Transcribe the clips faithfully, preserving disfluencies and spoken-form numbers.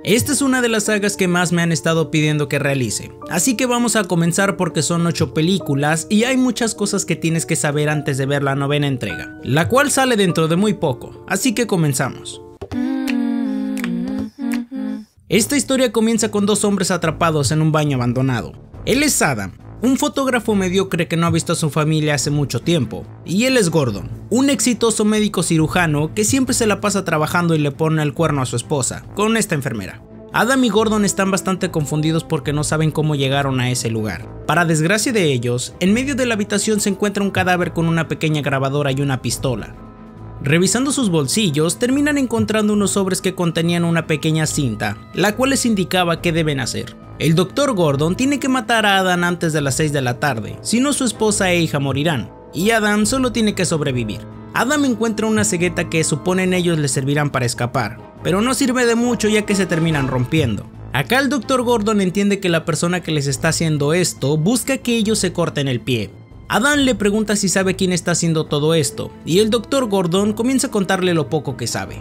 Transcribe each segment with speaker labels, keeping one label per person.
Speaker 1: Esta es una de las sagas que más me han estado pidiendo que realice, así que vamos a comenzar porque son ocho películas y hay muchas cosas que tienes que saber antes de ver la novena entrega, la cual sale dentro de muy poco, así que comenzamos. Esta historia comienza con dos hombres atrapados en un baño abandonado. Él es Adam, un fotógrafo mediocre que no ha visto a su familia hace mucho tiempo, y él es Gordon, un exitoso médico cirujano que siempre se la pasa trabajando y le pone el cuerno a su esposa, con esta enfermera. Adam y Gordon están bastante confundidos porque no saben cómo llegaron a ese lugar. Para desgracia de ellos, en medio de la habitación se encuentra un cadáver con una pequeña grabadora y una pistola. Revisando sus bolsillos, terminan encontrando unos sobres que contenían una pequeña cinta, la cual les indicaba qué deben hacer. El doctor Gordon tiene que matar a Adam antes de las seis de la tarde, si no su esposa e hija morirán, y Adam solo tiene que sobrevivir. Adam encuentra una cegueta que suponen ellos le servirán para escapar, pero no sirve de mucho ya que se terminan rompiendo. Acá el doctor Gordon entiende que la persona que les está haciendo esto busca que ellos se corten el pie. Adam le pregunta si sabe quién está haciendo todo esto, y el doctor Gordon comienza a contarle lo poco que sabe.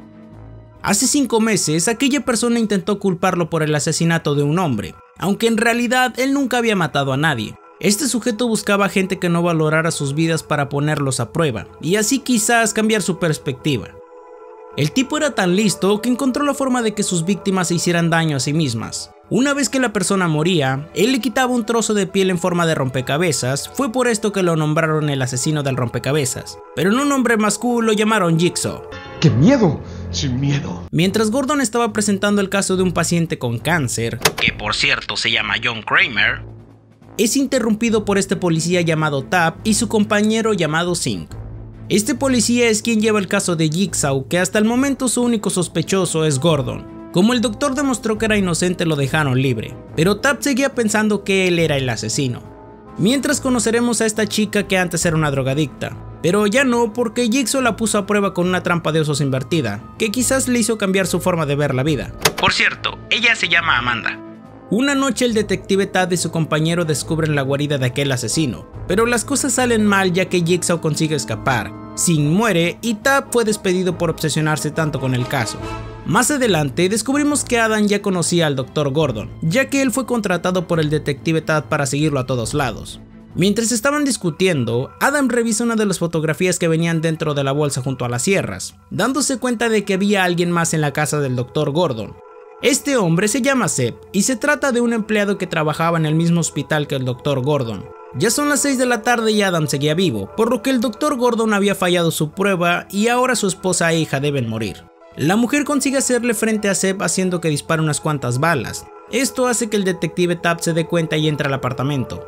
Speaker 1: Hace cinco meses, aquella persona intentó culparlo por el asesinato de un hombre, aunque en realidad él nunca había matado a nadie. Este sujeto buscaba gente que no valorara sus vidas para ponerlos a prueba, y así quizás cambiar su perspectiva. El tipo era tan listo que encontró la forma de que sus víctimas se hicieran daño a sí mismas. Una vez que la persona moría, él le quitaba un trozo de piel en forma de rompecabezas, fue por esto que lo nombraron el asesino del rompecabezas, pero en un nombre más cool lo llamaron Jigsaw.
Speaker 2: ¡Qué miedo! Sin miedo.
Speaker 1: Mientras Gordon estaba presentando el caso de un paciente con cáncer, que por cierto se llama John Kramer, es interrumpido por este policía llamado Tab y su compañero llamado Zink. Este policía es quien lleva el caso de Jigsaw, que hasta el momento su único sospechoso es Gordon. Como el doctor demostró que era inocente, lo dejaron libre, pero Tab seguía pensando que él era el asesino. Mientras conoceremos a esta chica que antes era una drogadicta, pero ya no porque Jigsaw la puso a prueba con una trampa de osos invertida, que quizás le hizo cambiar su forma de ver la vida. Por cierto, ella se llama Amanda. Una noche el detective Tad y su compañero descubren la guarida de aquel asesino, pero las cosas salen mal ya que Jigsaw consigue escapar, Zink muere y Tab fue despedido por obsesionarse tanto con el caso. Más adelante descubrimos que Adam ya conocía al doctor Gordon, ya que él fue contratado por el detective Tad para seguirlo a todos lados. Mientras estaban discutiendo, Adam revisa una de las fotografías que venían dentro de la bolsa junto a las sierras, dándose cuenta de que había alguien más en la casa del doctor Gordon. Este hombre se llama Seb y se trata de un empleado que trabajaba en el mismo hospital que el doctor Gordon. Ya son las seis de la tarde y Adam seguía vivo, por lo que el doctor Gordon había fallado su prueba y ahora su esposa e hija deben morir. La mujer consigue hacerle frente a Seb haciendo que dispare unas cuantas balas. Esto hace que el detective Tab se dé cuenta y entra al apartamento.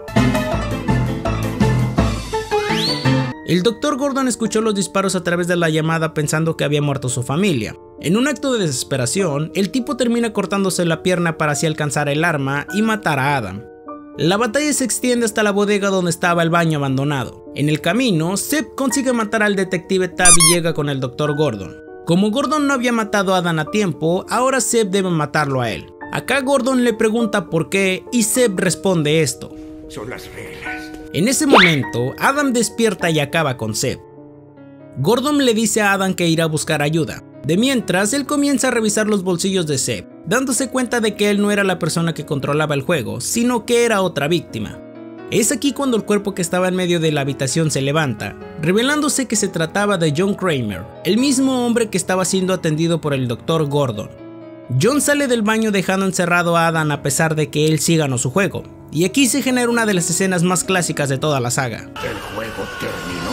Speaker 1: El doctor Gordon escuchó los disparos a través de la llamada pensando que había muerto su familia. En un acto de desesperación, el tipo termina cortándose la pierna para así alcanzar el arma y matar a Adam. La batalla se extiende hasta la bodega donde estaba el baño abandonado. En el camino, Seb consigue matar al detective Tab y llega con el doctor Gordon. Como Gordon no había matado a Adam a tiempo, ahora Seb debe matarlo a él. Acá Gordon le pregunta por qué y Seb responde esto.
Speaker 2: Son las reglas.
Speaker 1: En ese momento, Adam despierta y acaba con Seb. Gordon le dice a Adam que irá a buscar ayuda. De mientras, él comienza a revisar los bolsillos de Seb, dándose cuenta de que él no era la persona que controlaba el juego, sino que era otra víctima. Es aquí cuando el cuerpo que estaba en medio de la habitación se levanta, revelándose que se trataba de John Kramer, el mismo hombre que estaba siendo atendido por el doctor Gordon. John sale del baño dejando encerrado a Adam a pesar de que él sí ganó su juego, y aquí se genera una de las escenas más clásicas de toda la saga.
Speaker 2: El juego terminó.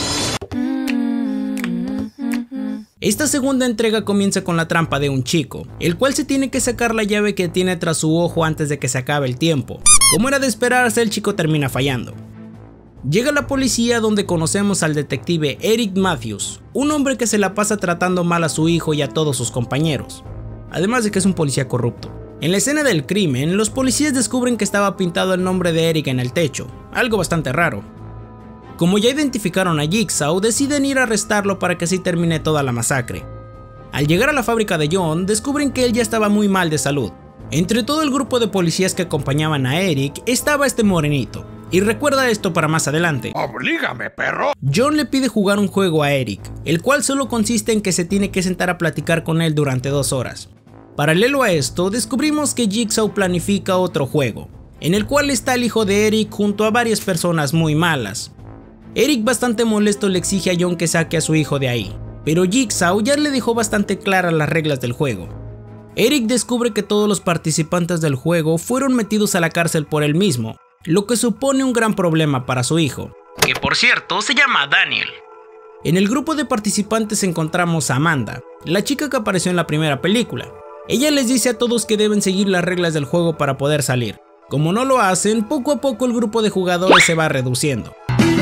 Speaker 1: Esta segunda entrega comienza con la trampa de un chico, el cual se tiene que sacar la llave que tiene tras su ojo antes de que se acabe el tiempo. Como era de esperarse, el chico termina fallando. Llega la policía donde conocemos al detective Eric Matthews, un hombre que se la pasa tratando mal a su hijo y a todos sus compañeros, además de que es un policía corrupto. En la escena del crimen, los policías descubren que estaba pintado el nombre de Eric en el techo, algo bastante raro. Como ya identificaron a Jigsaw, deciden ir a arrestarlo para que así termine toda la masacre. Al llegar a la fábrica de John, descubren que él ya estaba muy mal de salud. Entre todo el grupo de policías que acompañaban a Eric, estaba este morenito. Y recuerda esto para más adelante.
Speaker 2: ¡Oblígame, perro!
Speaker 1: John le pide jugar un juego a Eric, el cual solo consiste en que se tiene que sentar a platicar con él durante dos horas. Paralelo a esto, descubrimos que Jigsaw planifica otro juego, en el cual está el hijo de Eric junto a varias personas muy malas. Eric, bastante molesto, le exige a John que saque a su hijo de ahí, pero Jigsaw ya le dejó bastante claras las reglas del juego. Eric descubre que todos los participantes del juego fueron metidos a la cárcel por él mismo, lo que supone un gran problema para su hijo, que por cierto se llama Daniel. En el grupo de participantes encontramos a Amanda, la chica que apareció en la primera película. Ella les dice a todos que deben seguir las reglas del juego para poder salir. Como no lo hacen, poco a poco el grupo de jugadores se va reduciendo.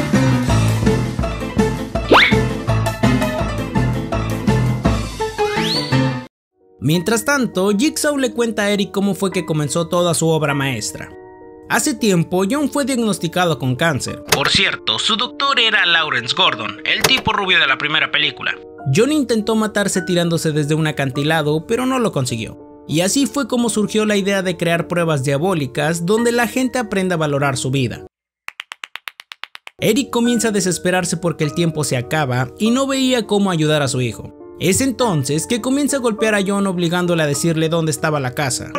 Speaker 1: Mientras tanto, Jigsaw le cuenta a Eric cómo fue que comenzó toda su obra maestra. Hace tiempo, John fue diagnosticado con cáncer. Por cierto, su doctor era Lawrence Gordon, el tipo rubio de la primera película. John intentó matarse tirándose desde un acantilado, pero no lo consiguió. Y así fue como surgió la idea de crear pruebas diabólicas donde la gente aprenda a valorar su vida. Eric comienza a desesperarse porque el tiempo se acaba y no veía cómo ayudar a su hijo. Es entonces que comienza a golpear a John obligándole a decirle dónde estaba la casa.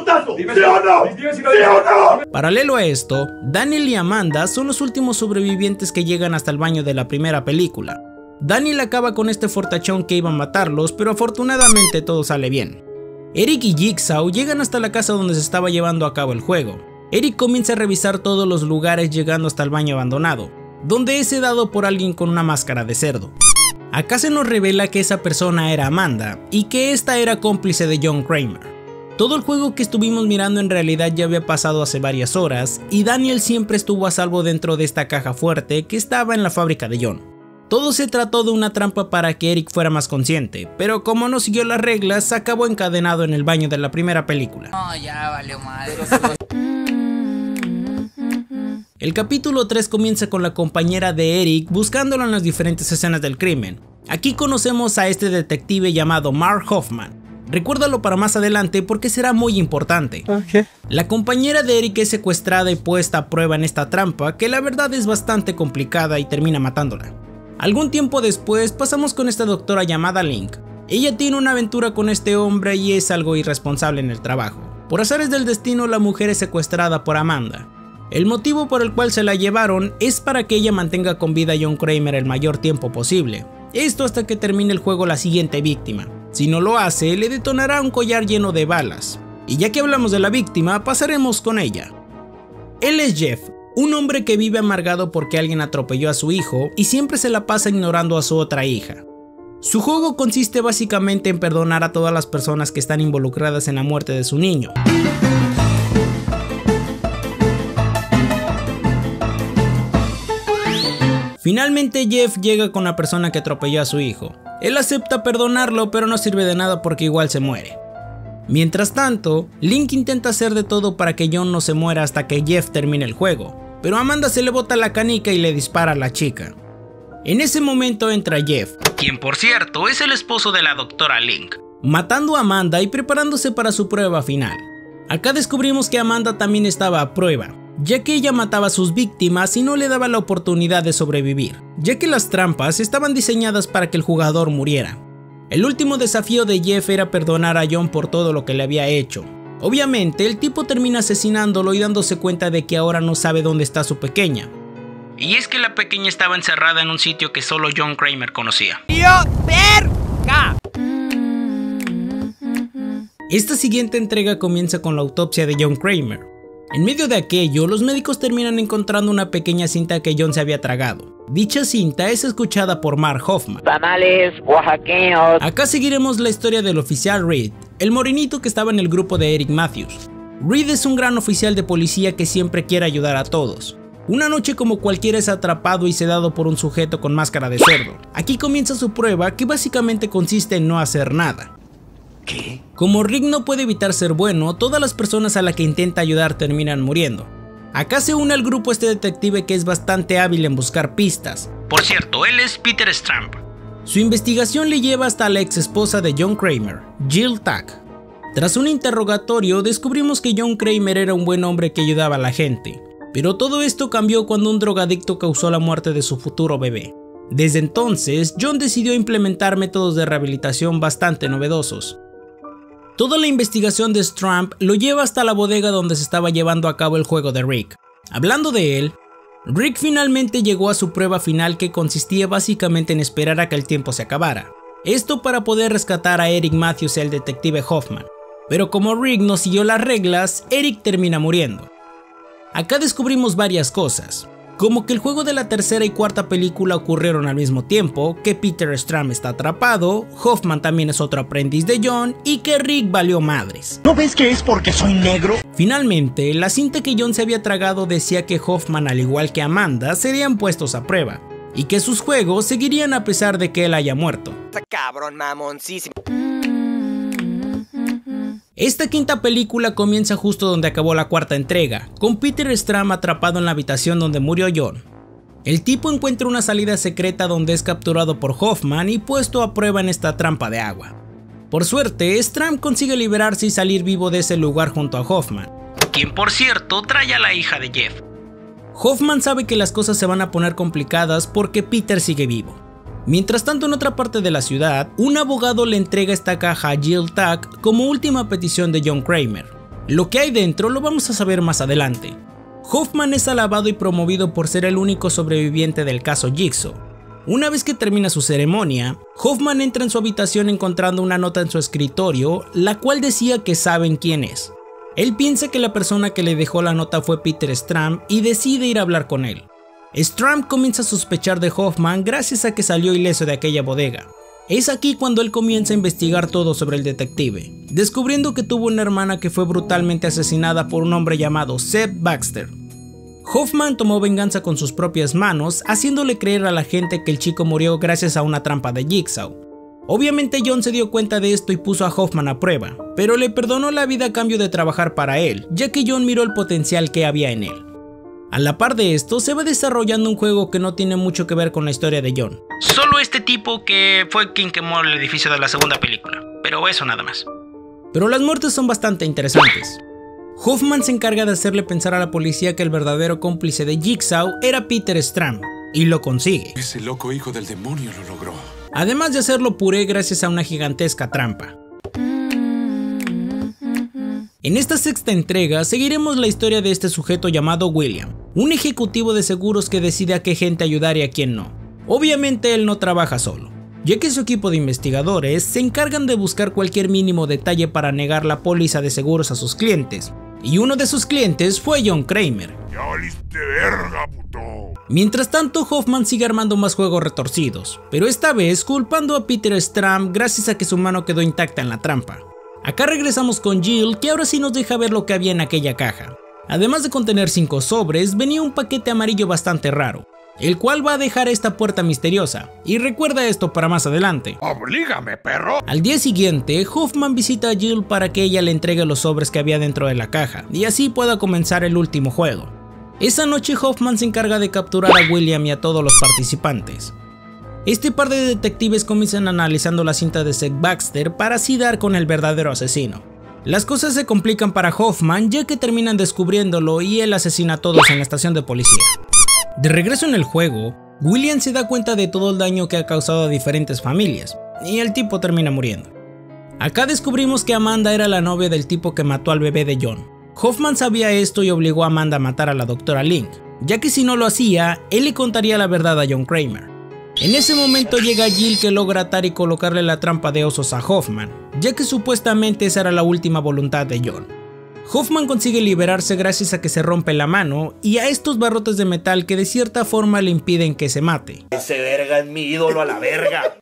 Speaker 1: Paralelo a esto, Daniel y Amanda son los últimos sobrevivientes que llegan hasta el baño de la primera película. Daniel acaba con este fortachón que iba a matarlos, pero afortunadamente todo sale bien. Eric y Jigsaw llegan hasta la casa donde se estaba llevando a cabo el juego. Eric comienza a revisar todos los lugares llegando hasta el baño abandonado, donde es sedado por alguien con una máscara de cerdo. Acá se nos revela que esa persona era Amanda y que esta era cómplice de John Kramer. Todo el juego que estuvimos mirando en realidad ya había pasado hace varias horas y Daniel siempre estuvo a salvo dentro de esta caja fuerte que estaba en la fábrica de John. Todo se trató de una trampa para que Eric fuera más consciente, pero como no siguió las reglas, acabó encadenado en el baño de la primera película.
Speaker 3: No, ya valió madre.
Speaker 1: El capítulo tres comienza con la compañera de Eric buscándolo en las diferentes escenas del crimen. Aquí conocemos a este detective llamado Mark Hoffman. Recuérdalo para más adelante porque será muy importante. Okay. La compañera de Eric es secuestrada y puesta a prueba en esta trampa que la verdad es bastante complicada y termina matándola. Algún tiempo después pasamos con esta doctora llamada Link. Ella tiene una aventura con este hombre y es algo irresponsable en el trabajo. Por azares del destino, la mujer es secuestrada por Amanda. El motivo por el cual se la llevaron es para que ella mantenga con vida a John Kramer el mayor tiempo posible. Esto hasta que termine el juego la siguiente víctima. Si no lo hace, le detonará un collar lleno de balas. Y ya que hablamos de la víctima, pasaremos con ella. Él es Jeff, un hombre que vive amargado porque alguien atropelló a su hijo y siempre se la pasa ignorando a su otra hija. Su juego consiste básicamente en perdonar a todas las personas que están involucradas en la muerte de su niño. Finalmente Jeff llega con la persona que atropelló a su hijo. Él acepta perdonarlo, pero no sirve de nada porque igual se muere. Mientras tanto, Link intenta hacer de todo para que John no se muera hasta que Jeff termine el juego, pero Amanda se le bota la canica y le dispara a la chica. En ese momento entra Jeff, quien por cierto es el esposo de la doctora Link, matando a Amanda y preparándose para su prueba final. Acá descubrimos que Amanda también estaba a prueba, ya que ella mataba a sus víctimas y no le daba la oportunidad de sobrevivir, ya que las trampas estaban diseñadas para que el jugador muriera. El último desafío de Jeff era perdonar a John por todo lo que le había hecho. Obviamente el tipo termina asesinándolo y dándose cuenta de que ahora no sabe dónde está su pequeña. Y es que la pequeña estaba encerrada en un sitio que solo John Kramer conocía. ¡Dios, verga! Esta siguiente entrega comienza con la autopsia de John Kramer. En medio de aquello, los médicos terminan encontrando una pequeña cinta que John se había tragado. Dicha cinta es escuchada por Mark Hoffman.
Speaker 3: Tamales oaxaqueños.
Speaker 1: Acá seguiremos la historia del oficial Reed, el morenito que estaba en el grupo de Eric Matthews. Reed es un gran oficial de policía que siempre quiere ayudar a todos. Una noche como cualquiera es atrapado y sedado por un sujeto con máscara de cerdo. Aquí comienza su prueba, que básicamente consiste en no hacer nada.
Speaker 2: ¿Qué?
Speaker 1: Como Rick no puede evitar ser bueno, todas las personas a las que intenta ayudar terminan muriendo. Acá se une al grupo este detective que es bastante hábil en buscar pistas. Por cierto, él es Peter Stramp. Su investigación le lleva hasta la ex esposa de John Kramer, Jill Tack. Tras un interrogatorio descubrimos que John Kramer era un buen hombre que ayudaba a la gente. Pero todo esto cambió cuando un drogadicto causó la muerte de su futuro bebé. Desde entonces, John decidió implementar métodos de rehabilitación bastante novedosos. Toda la investigación de Stramp lo lleva hasta la bodega donde se estaba llevando a cabo el juego de Rick. Hablando de él, Rick finalmente llegó a su prueba final, que consistía básicamente en esperar a que el tiempo se acabara. Esto para poder rescatar a Eric Matthews y al detective Hoffman. Pero como Rick no siguió las reglas, Eric termina muriendo. Acá descubrimos varias cosas, como que el juego de la tercera y cuarta película ocurrieron al mismo tiempo, que Peter Stram está atrapado, Hoffman también es otro aprendiz de John y que Rick valió madres.
Speaker 4: ¿No ves que es porque soy negro?
Speaker 1: Finalmente, la cinta que John se había tragado decía que Hoffman, al igual que Amanda, serían puestos a prueba, y que sus juegos seguirían a pesar de que él haya muerto.
Speaker 5: Cabrón mamoncísimo.
Speaker 1: Esta quinta película comienza justo donde acabó la cuarta entrega, con Peter Stram atrapado en la habitación donde murió John. El tipo encuentra una salida secreta donde es capturado por Hoffman y puesto a prueba en esta trampa de agua. Por suerte, Stram consigue liberarse y salir vivo de ese lugar junto a Hoffman, quien por cierto trae a la hija de Jeff. Hoffman sabe que las cosas se van a poner complicadas porque Peter sigue vivo. Mientras tanto, en otra parte de la ciudad, un abogado le entrega esta caja a Jill Tuck como última petición de John Kramer. Lo que hay dentro lo vamos a saber más adelante. Hoffman es alabado y promovido por ser el único sobreviviente del caso Jigsaw. Una vez que termina su ceremonia, Hoffman entra en su habitación encontrando una nota en su escritorio, la cual decía que saben quién es. Él piensa que la persona que le dejó la nota fue Peter Stram y decide ir a hablar con él. Stram comienza a sospechar de Hoffman gracias a que salió ileso de aquella bodega. Es aquí cuando él comienza a investigar todo sobre el detective, descubriendo que tuvo una hermana que fue brutalmente asesinada por un hombre llamado Seth Baxter. Hoffman tomó venganza con sus propias manos, haciéndole creer a la gente que el chico murió gracias a una trampa de Jigsaw. Obviamente John se dio cuenta de esto y puso a Hoffman a prueba, pero le perdonó la vida a cambio de trabajar para él, ya que John miró el potencial que había en él. A la par de esto, se va desarrollando un juego que no tiene mucho que ver con la historia de John. Solo este tipo que fue quien quemó el edificio de la segunda película, pero eso nada más. Pero las muertes son bastante interesantes. Hoffman se encarga de hacerle pensar a la policía que el verdadero cómplice de Jigsaw era Peter Stram, y lo consigue.
Speaker 6: Ese loco hijo del demonio lo logró.
Speaker 1: Además de hacerlo puré gracias a una gigantesca trampa. En esta sexta entrega seguiremos la historia de este sujeto llamado William, un ejecutivo de seguros que decide a qué gente ayudar y a quién no. Obviamente él no trabaja solo, ya que su equipo de investigadores se encargan de buscar cualquier mínimo detalle para negar la póliza de seguros a sus clientes, y uno de sus clientes fue John Kramer.
Speaker 2: ¡Ya valiste verga, puto!
Speaker 1: Mientras tanto, Hoffman sigue armando más juegos retorcidos, pero esta vez culpando a Peter Stram gracias a que su mano quedó intacta en la trampa. Acá regresamos con Jill, que ahora sí nos deja ver lo que había en aquella caja. Además de contener cinco sobres, venía un paquete amarillo bastante raro, el cual va a dejar esta puerta misteriosa, y recuerda esto para más adelante.
Speaker 2: ¡Oblígame, perro!
Speaker 1: Al día siguiente, Hoffman visita a Jill para que ella le entregue los sobres que había dentro de la caja, y así pueda comenzar el último juego. Esa noche Hoffman se encarga de capturar a William y a todos los participantes. Este par de detectives comienzan analizando la cinta de Seth Baxter para así dar con el verdadero asesino. Las cosas se complican para Hoffman, ya que terminan descubriéndolo y él asesina a todos en la estación de policía. De regreso en el juego, William se da cuenta de todo el daño que ha causado a diferentes familias, y el tipo termina muriendo. Acá descubrimos que Amanda era la novia del tipo que mató al bebé de John. Hoffman sabía esto y obligó a Amanda a matar a la doctora Link, ya que si no lo hacía, él le contaría la verdad a John Kramer. En ese momento llega Jill, que logra atar y colocarle la trampa de osos a Hoffman, ya que supuestamente esa era la última voluntad de John. Hoffman consigue liberarse gracias a que se rompe la mano y a estos barrotes de metal que de cierta forma le impiden que se mate.
Speaker 4: Ese verga es mi ídolo a la verga.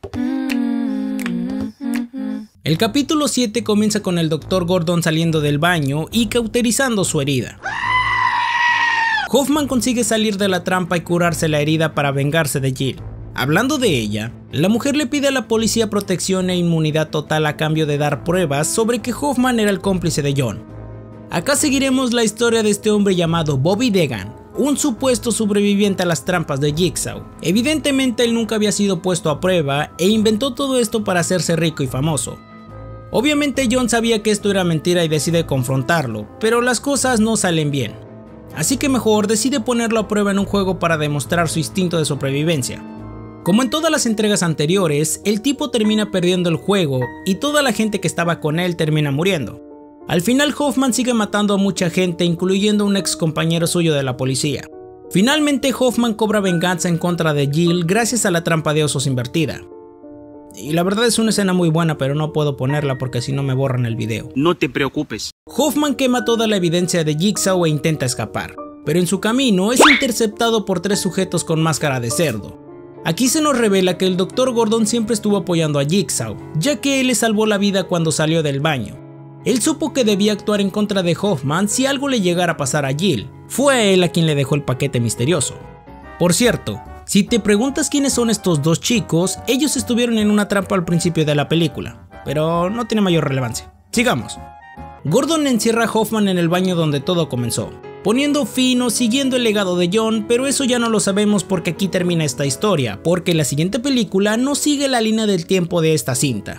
Speaker 1: El capítulo siete comienza con el doctor Gordon saliendo del baño y cauterizando su herida. Hoffman consigue salir de la trampa y curarse la herida para vengarse de Jill. Hablando de ella, la mujer le pide a la policía protección e inmunidad total a cambio de dar pruebas sobre que Hoffman era el cómplice de John. Acá seguiremos la historia de este hombre llamado Bobby Dagan, un supuesto sobreviviente a las trampas de Jigsaw. Evidentemente él nunca había sido puesto a prueba e inventó todo esto para hacerse rico y famoso. Obviamente John sabía que esto era mentira y decide confrontarlo, pero las cosas no salen bien. Así que mejor decide ponerlo a prueba en un juego para demostrar su instinto de sobrevivencia. Como en todas las entregas anteriores, el tipo termina perdiendo el juego y toda la gente que estaba con él termina muriendo. Al final Hoffman sigue matando a mucha gente, incluyendo a un ex compañero suyo de la policía. Finalmente Hoffman cobra venganza en contra de Jill gracias a la trampa de osos invertida. Y la verdad es una escena muy buena, pero no puedo ponerla porque si no me borran el video.
Speaker 7: No te preocupes.
Speaker 1: Hoffman quema toda la evidencia de Jigsaw e intenta escapar, pero en su camino es interceptado por tres sujetos con máscara de cerdo. Aquí se nos revela que el doctor Gordon siempre estuvo apoyando a Jigsaw, ya que él le salvó la vida cuando salió del baño. Él supo que debía actuar en contra de Hoffman si algo le llegara a pasar a Jill. Fue a él a quien le dejó el paquete misterioso. Por cierto, si te preguntas quiénes son estos dos chicos, ellos estuvieron en una trampa al principio de la película, pero no tiene mayor relevancia. Sigamos. Gordon encierra a Hoffman en el baño donde todo comenzó, poniendo fin o siguiendo el legado de John, pero eso ya no lo sabemos porque aquí termina esta historia, porque la siguiente película no sigue la línea del tiempo de esta cinta.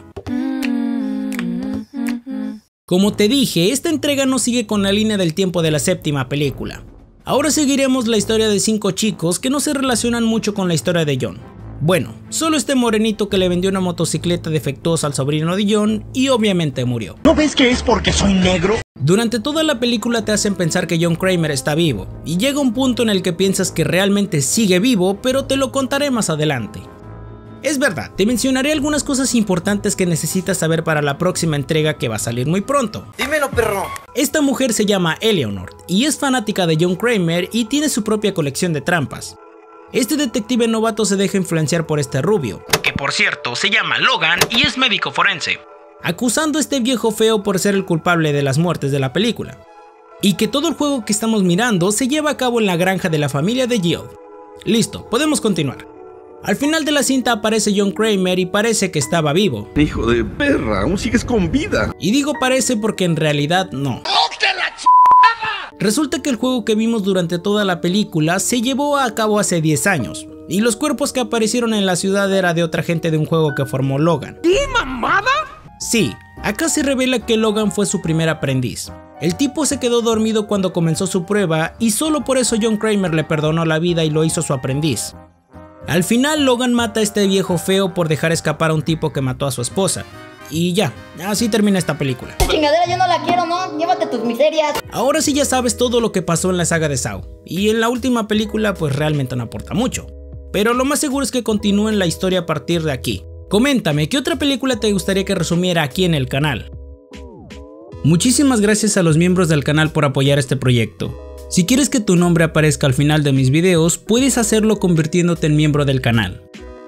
Speaker 1: Como te dije, esta entrega no sigue con la línea del tiempo de la séptima película. Ahora seguiremos la historia de cinco chicos que no se relacionan mucho con la historia de John. Bueno, solo este morenito que le vendió una motocicleta defectuosa al sobrino de John y obviamente murió.
Speaker 4: ¿No ves que es porque soy negro?
Speaker 1: Durante toda la película te hacen pensar que John Kramer está vivo, y llega un punto en el que piensas que realmente sigue vivo, pero te lo contaré más adelante. Es verdad, te mencionaré algunas cosas importantes que necesitas saber para la próxima entrega que va a salir muy pronto.
Speaker 5: Dímelo, perro.
Speaker 1: Esta mujer se llama Eleanor y es fanática de John Kramer y tiene su propia colección de trampas. Este detective novato se deja influenciar por este rubio, que por cierto se llama Logan y es médico forense, acusando a este viejo feo por ser el culpable de las muertes de la película. Y que todo el juego que estamos mirando se lleva a cabo en la granja de la familia de Jill. Listo, podemos continuar. Al final de la cinta aparece John Kramer y parece que estaba vivo.
Speaker 2: Hijo de perra, aún sigues con vida.
Speaker 1: Y digo parece porque en realidad no. Resulta que el juego que vimos durante toda la película se llevó a cabo hace diez años, y los cuerpos que aparecieron en la ciudad era de otra gente de un juego que formó Logan.
Speaker 5: ¿Qué mamada?
Speaker 1: Sí, acá se revela que Logan fue su primer aprendiz. El tipo se quedó dormido cuando comenzó su prueba y solo por eso John Kramer le perdonó la vida y lo hizo su aprendiz. Al final Logan mata a este viejo feo por dejar escapar a un tipo que mató a su esposa. Y ya, así termina esta película.
Speaker 8: Esta chingadera yo no la quiero, ¿no? Llévate tus miserias.
Speaker 1: Ahora sí ya sabes todo lo que pasó en la saga de Saw. Y en la última película pues realmente no aporta mucho. Pero lo más seguro es que continúen la historia a partir de aquí. Coméntame, ¿qué otra película te gustaría que resumiera aquí en el canal? Muchísimas gracias a los miembros del canal por apoyar este proyecto. Si quieres que tu nombre aparezca al final de mis videos, puedes hacerlo convirtiéndote en miembro del canal.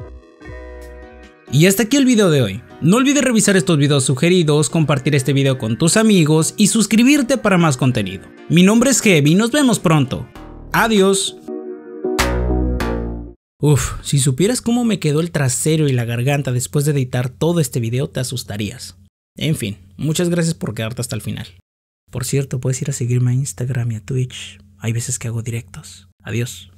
Speaker 1: Y hasta aquí el video de hoy. No olvides revisar estos videos sugeridos, compartir este video con tus amigos y suscribirte para más contenido. Mi nombre es Heavy y nos vemos pronto. Adiós. Uf, si supieras cómo me quedó el trasero y la garganta después de editar todo este video te asustarías. En fin, muchas gracias por quedarte hasta el final. Por cierto, puedes ir a seguirme a Instagram y a Twitch. Hay veces que hago directos. Adiós.